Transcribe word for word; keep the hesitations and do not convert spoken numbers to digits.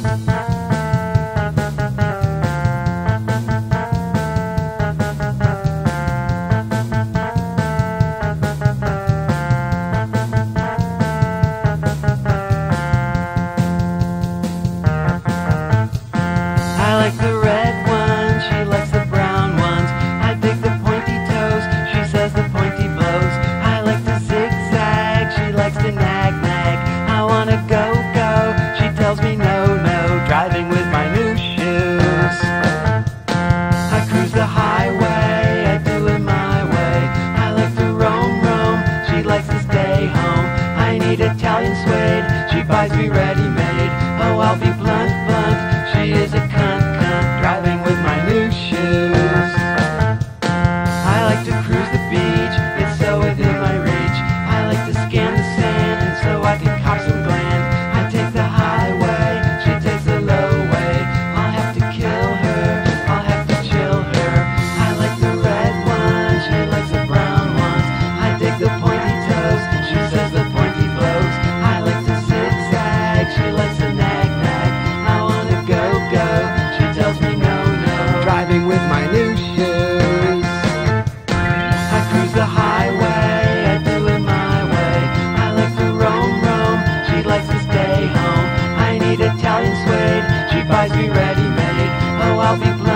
I like the red ones, she likes the brown ones. I dig the pointy toes, she says the pointy blows. I like to zigzag, she likes to nag nag. I wanna go go, she tells me no no. Driving with my new shoes. I cruise the highway, I do it my way. I like to roam roam, she likes to stay home. I need Italian suede, she buys me ready-made. Oh, I'll be blunt blunt, she is a cunt cunt. Driving with my new shoes. I like to cruise the beach, it's so within my reach. I like to scan the sand, and so I can cock some gland. I take the highway, she takes the low way. I'll have to kill her, I'll have to chill her. I like the red ones, she likes the brown ones. I dig the pointy toes, she says the pointy blows. I like to zigzag, she likes to nag nag. I wanna go go, she tells me no no. Driving with my new shoes. I cruise the highway, I do it my way. I like to roam roam, she likes to stay home. I need Italian suede, she buys me ready-made. Oh, I'll be blind.